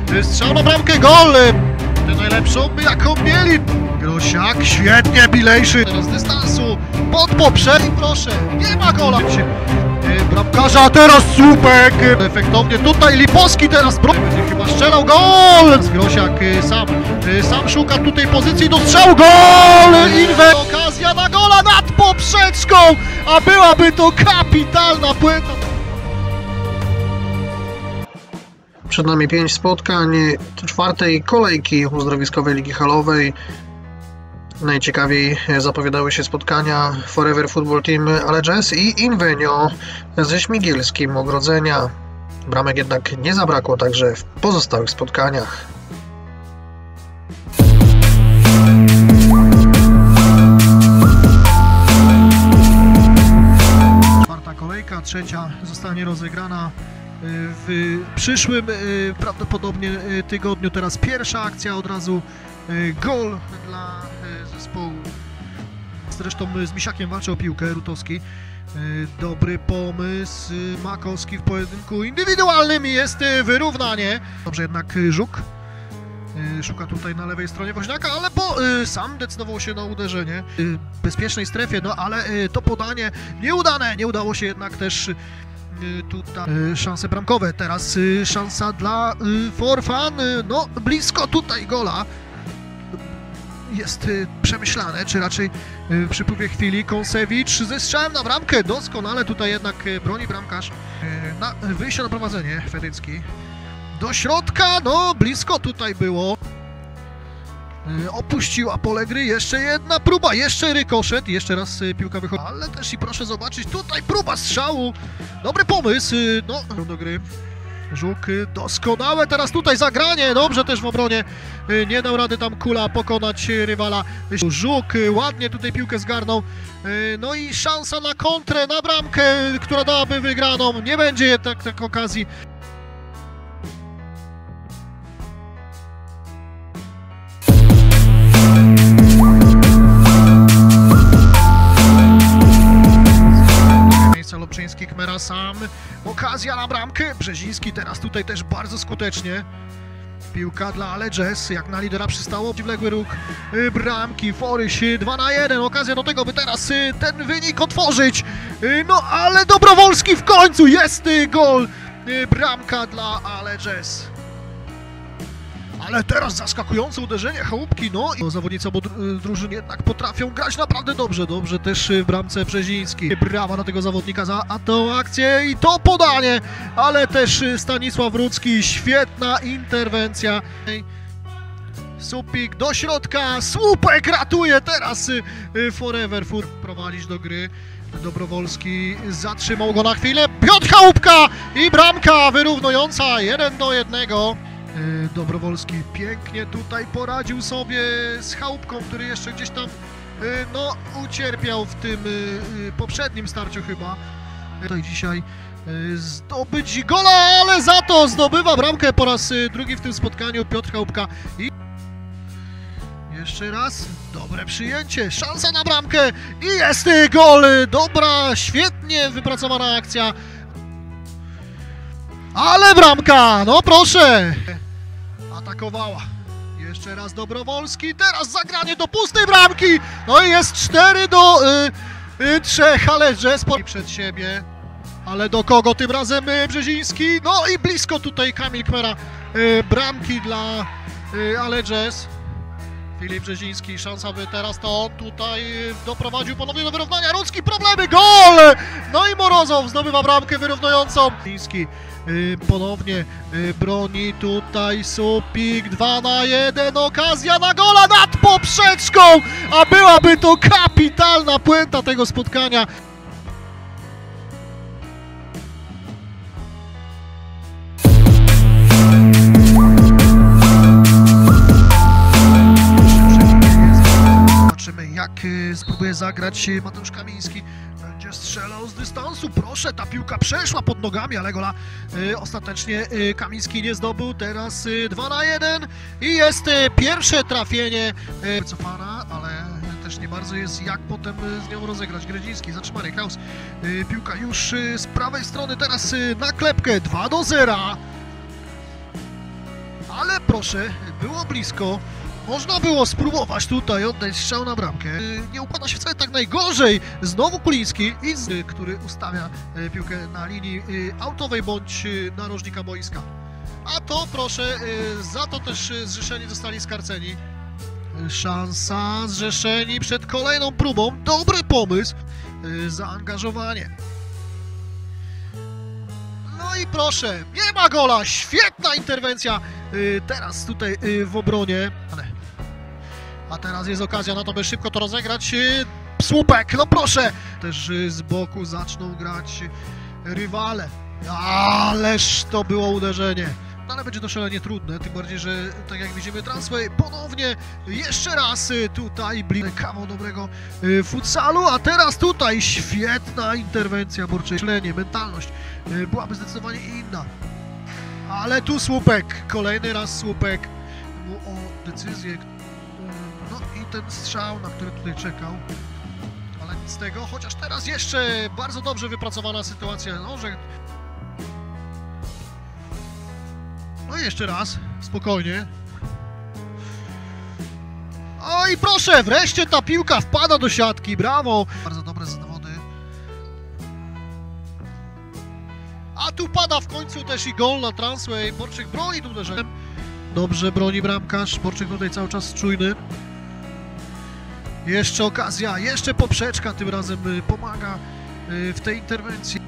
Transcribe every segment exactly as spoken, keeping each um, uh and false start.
Strzał na bramkę, gol! Tę najlepszą, jaką mieli. Grosiak, świetnie, Bilejszy. Teraz z dystansu, pod poprzedni, proszę, nie ma gola. Bramkarza, teraz Słupek. Efektownie tutaj Lipowski teraz będzie chyba strzelał, gol! Grosiak sam, sam szuka tutaj pozycji do strzału, gol! Inwe. Okazja na gola nad poprzeczką, a byłaby to kapitalna puenta. Przed nami pięć spotkań czwartej kolejki uzdrowiskowej Ligi Halowej. Najciekawiej zapowiadały się spotkania Forever Football Team Aleges i Invenio ze Śmigielskim Ogrodzenia. Bramek jednak nie zabrakło także w pozostałych spotkaniach. Czwarta kolejka, trzecia zostanie rozegrana w przyszłym prawdopodobnie tygodniu. Teraz pierwsza akcja, od razu gol dla zespołu. Zresztą z Misiakiem walczy o piłkę Rutowski. Dobry pomysł, Makowski w pojedynku indywidualnym, jest wyrównanie. Dobrze, jednak Żuk szuka tutaj na lewej stronie Woźniaka, ale bo sam decydował się na uderzenie w bezpiecznej strefie, no ale to podanie nieudane, nie udało się jednak też tutaj szanse bramkowe. Teraz szansa dla Forfan, no blisko tutaj gola. Jest przemyślane, czy raczej w przypływie chwili Kąsewicz ze strzałem na bramkę, doskonale tutaj jednak broni bramkarz. Na wyjście na prowadzenie Fedycki. Do środka, no blisko tutaj było. Opuściła pole gry, jeszcze jedna próba, jeszcze rykoszet, jeszcze raz piłka wychodzi. Ale też i proszę zobaczyć, tutaj próba strzału. Dobry pomysł, no do gry. Żuk doskonałe, teraz tutaj zagranie, dobrze też w obronie, nie dał rady tam Kula pokonać rywala. Żuk ładnie tutaj piłkę zgarnął, no i szansa na kontrę, na bramkę, która dałaby wygraną, nie będzie tak, tak okazji. Lubczyński, Kmera sam, okazja na bramkę, Brzeziński teraz tutaj też bardzo skutecznie. Piłka dla Aleges, jak na lidera przystało, przeciwległy róg bramki, Foryś dwa na jeden, okazja do tego, by teraz ten wynik otworzyć. No ale Dobrowolski w końcu, jest gol, bramka dla Aleges. Ale teraz zaskakujące uderzenie Chałupki, no i zawodnicy obu drużyn jednak potrafią grać naprawdę dobrze, dobrze też w bramce Brzeziński. Brawa na tego zawodnika za tą akcję i to podanie, ale też Stanisław Rudzki, świetna interwencja. Supik do środka, Słupek ratuje teraz Forever Food prowadzić do gry. Dobrowolski zatrzymał go na chwilę, Piotr Chałupka i bramka wyrównująca jeden do jednego. Dobrowolski pięknie tutaj poradził sobie z Chałupką, który jeszcze gdzieś tam no, ucierpiał w tym poprzednim starciu chyba. Tutaj dzisiaj zdobyć gola, ale za to zdobywa bramkę po raz drugi w tym spotkaniu Piotr Chałupka. I jeszcze raz dobre przyjęcie, szansa na bramkę i jest gol. Dobra, świetnie wypracowana akcja. Ale bramka, no proszę. Atakowała. Jeszcze raz Dobrowolski, teraz zagranie do pustej bramki. No i jest cztery do trzech, ale Aleges przed siebie. Ale do kogo tym razem y, Brzeziński? No i blisko tutaj Kamil Kmera y, bramki dla y, Aleges. Filip Brzeziński, szansa by teraz to on tutaj doprowadził ponownie do wyrównania. Rudzki, problemy, gol! No i Morozow zdobywa bramkę wyrównującą. Brzeziński y, ponownie y, broni tutaj Supik, dwa na jeden, okazja na gola nad poprzeczką, a byłaby to kapitalna puenta tego spotkania. Jak spróbuje zagrać Mateusz Kamiński, będzie strzelał z dystansu, proszę, ta piłka przeszła pod nogami, ale gola y, ostatecznie y, Kamiński nie zdobył, teraz y, dwa na jeden i jest y, pierwsze trafienie y, Cofara, ale też nie bardzo jest jak potem y, z nią rozegrać. Gredziński, zatrzymany, Kraus, y, piłka już y, z prawej strony, teraz y, na klepkę, dwa do zera. Ale proszę, było blisko. Można było spróbować tutaj oddać strzał na bramkę. Nie układa się wcale tak najgorzej. Znowu Kuliński, i z, który ustawia piłkę na linii autowej bądź narożnika boiska. A to proszę, za to też Zrzeszeni zostali skarceni. Szansa, Zrzeszeni przed kolejną próbą. Dobry pomysł, zaangażowanie. No i proszę, nie ma gola, świetna interwencja teraz tutaj w obronie. A teraz jest okazja na to, by szybko to rozegrać. Słupek, no proszę! Też z boku zaczną grać rywale. Ależ to było uderzenie. No ale będzie to szalenie trudne, tym bardziej, że tak jak widzimy Transway ponownie jeszcze raz tutaj bliżej kawał dobrego futsalu, a teraz tutaj świetna interwencja Borczyńskiego. Myślenie, mentalność byłaby zdecydowanie inna. Ale tu Słupek, kolejny raz Słupek o decyzję. No i ten strzał, na który tutaj czekał. Ale nic z tego, chociaż teraz jeszcze bardzo dobrze wypracowana sytuacja. No, że... no i jeszcze raz, spokojnie. O i proszę, wreszcie ta piłka wpada do siatki, brawo! Bardzo dobre zawody. A tu pada w końcu też i gol na Transway. Borczyk broni tu uderzeniem. Dobrze broni bramkarz, Borczyk tutaj cały czas czujny. Jeszcze okazja, jeszcze poprzeczka tym razem pomaga w tej interwencji.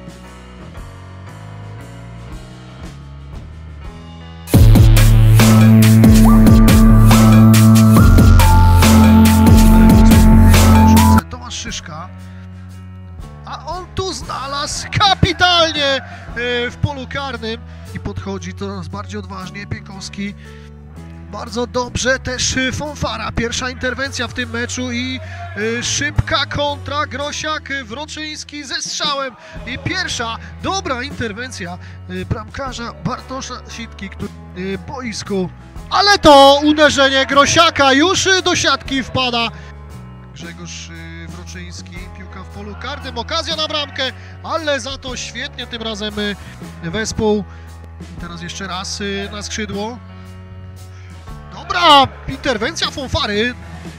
Tomasz Szyszka, a on tu znalazł kapitalnie w polu karnym i podchodzi coraz bardziej odważnie Piekowski. Bardzo dobrze też Fonfara, pierwsza interwencja w tym meczu i y, szybka kontra, Grosiak, Wroczyński ze strzałem i pierwsza dobra interwencja y, bramkarza Bartosza Sitki, który y, boisku, ale to uderzenie Grosiaka już do siatki wpada. Grzegorz y, Wroczyński, piłka w polu karnym, okazja na bramkę, ale za to świetnie tym razem y, wespół. I teraz jeszcze raz y, na skrzydło. Dobra interwencja Fonfary.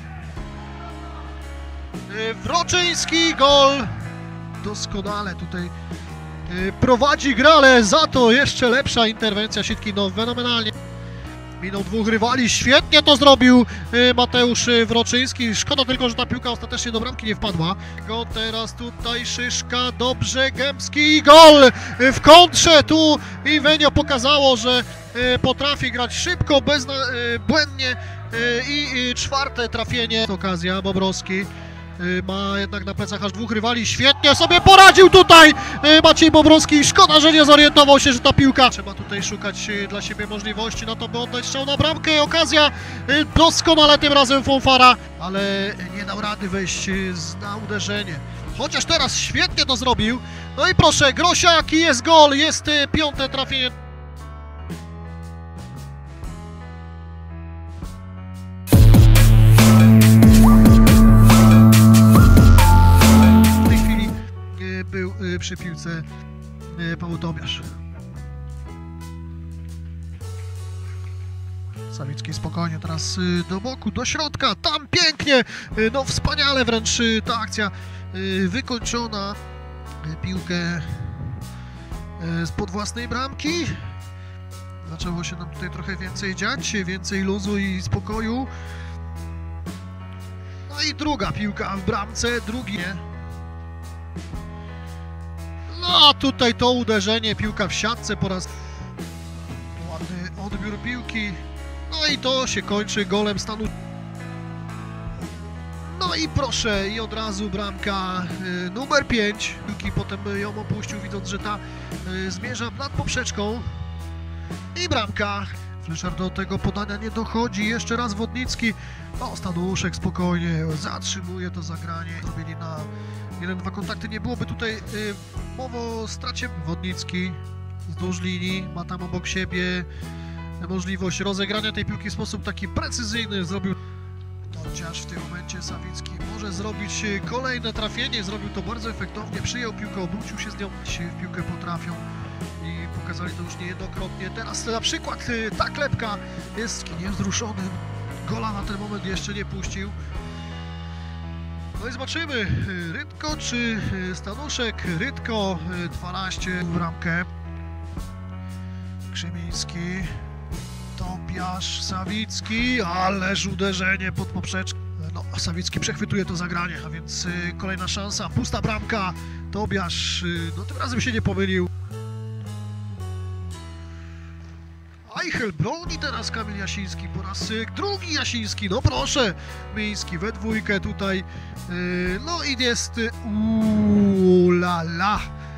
Wroczyński, gol. Doskonale tutaj prowadzi grę, ale za to jeszcze lepsza interwencja Sitki. No fenomenalnie. Minął dwóch rywali, świetnie to zrobił Mateusz Wroczyński. Szkoda tylko, że ta piłka ostatecznie do bramki nie wpadła. Go teraz tutaj Szyszka, dobrze, Gębski, gol w kontrze. Tu Iwenio pokazało, że potrafi grać szybko, bezbłędnie i czwarte trafienie. Okazja, Bobrowski ma jednak na plecach aż dwóch rywali, świetnie sobie poradził tutaj Maciej Bobrowski, szkoda, że nie zorientował się, że ta piłka... Trzeba tutaj szukać dla siebie możliwości na to, by oddać strzał na bramkę, okazja doskonale tym razem Fonfara, ale nie dał rady wejść na uderzenie, chociaż teraz świetnie to zrobił. No i proszę, Grosiak, jest gol, jest piąte trafienie. Był przy piłce Paweł Tobiasz. Sawicki spokojnie teraz do boku, do środka, tam pięknie, no wspaniale wręcz ta akcja wykończona. Piłkę spod własnej bramki. Zaczęło się nam tutaj trochę więcej dziać, więcej luzu i spokoju. No i druga piłka w bramce, drugi. No a tutaj to uderzenie, piłka w siatce po raz... Ładny odbiór piłki. No i to się kończy golem stanu. No i proszę, i od razu bramka y, numer pięć. Piłki potem ją opuścił, widząc, że ta y, zmierza nad poprzeczką. I bramka. Fleszar do tego podania nie dochodzi. Jeszcze raz Wodnicki. O, Stanuszek spokojnie zatrzymuje to zagranie. Zrobili na jeden, dwa kontakty. Nie byłoby tutaj y, mowy o stracie. Wodnicki wzdłuż linii. Ma tam obok siebie możliwość rozegrania tej piłki w sposób taki precyzyjny. Zrobił... Chociaż w tym momencie Sawicki może zrobić kolejne trafienie, zrobił to bardzo efektownie, przyjął piłkę, obrócił się z nią, w piłkę potrafią i pokazali to już niejednokrotnie. Teraz na przykład ta klepka jest niewzruszonym, gola na ten moment jeszcze nie puścił. No i zobaczymy, Rydko czy Stanuszek. Rydko, dwanaście w ramkę. Krzymiński, Tobiasz, Sawicki, ależ uderzenie pod poprzeczkę. No, Sawicki przechwytuje to zagranie, a więc kolejna szansa, pusta bramka. Tobiasz, no tym razem się nie pomylił. Eichel broni teraz Kamil Jasiński, po raz drugi Jasiński, no proszę, Miński we dwójkę tutaj, no i jest uuu la la.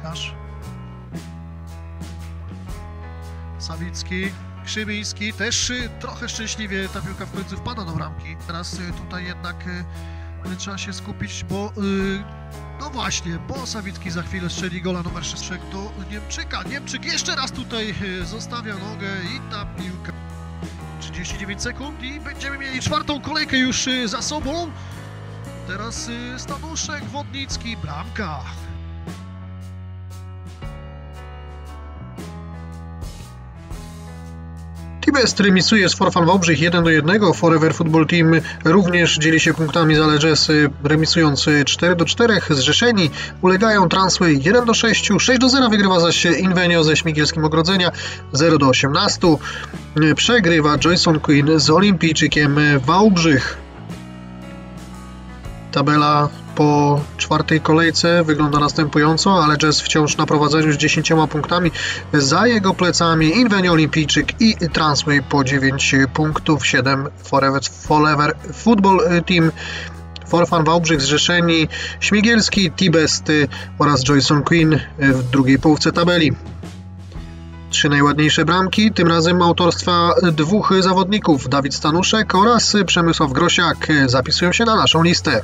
Sawicki, Krzymiński, też trochę szczęśliwie ta piłka w końcu wpada do bramki. Teraz tutaj jednak trzeba się skupić, bo no właśnie, bo Sawicki za chwilę strzeli gola numer sześć do Niemczyka. Niemczyk jeszcze raz tutaj zostawia nogę i ta piłka. trzydzieści dziewięć sekund i będziemy mieli czwartą kolejkę już za sobą. Teraz Stanuszek, Wodnicki, bramka. T-Best remisuje z Forfan Wałbrzych jeden do jednego. Forever Football Team również dzieli się punktami z Aleges, remisując cztery do czterech. Zrzeszeni ulegają Transły jeden do sześciu. sześć do zera wygrywa zaś Invenio ze Śmigielskim Ogrodzenia zero do osiemnastu. Przegrywa Joyson Queen z Olimpijczykiem Wałbrzych. Tabela po czwartej kolejce wygląda następująco. Aleges wciąż na prowadzeniu z dziesięcioma punktami. Za jego plecami Invenio, Olimpijczyk i Transway po dziewięć punktów. siedem Forever, Forever Football Team, Forfan Wałbrzych, Zrzeszeni, Śmigielski, T-Best oraz Joyson Queen w drugiej połówce tabeli. Trzy najładniejsze bramki, tym razem autorstwa dwóch zawodników, Dawid Stanuszek oraz Przemysław Grosiak, zapisują się na naszą listę.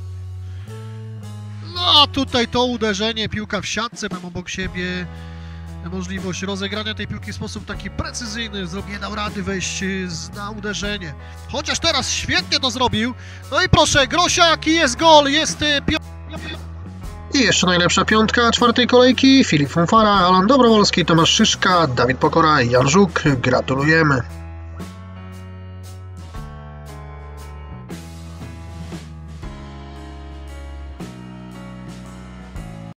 No tutaj to uderzenie, piłka w siatce, mam obok siebie możliwość rozegrania tej piłki w sposób taki precyzyjny, nie dał rady wejść na uderzenie. Chociaż teraz świetnie to zrobił. No i proszę, Grosiak i jest gol, jest piątka. I jeszcze najlepsza piątka czwartej kolejki, Filip Funfara, Alan Dobrowolski, Tomasz Szyszka, Dawid Pokora i Jan Żuk. Gratulujemy.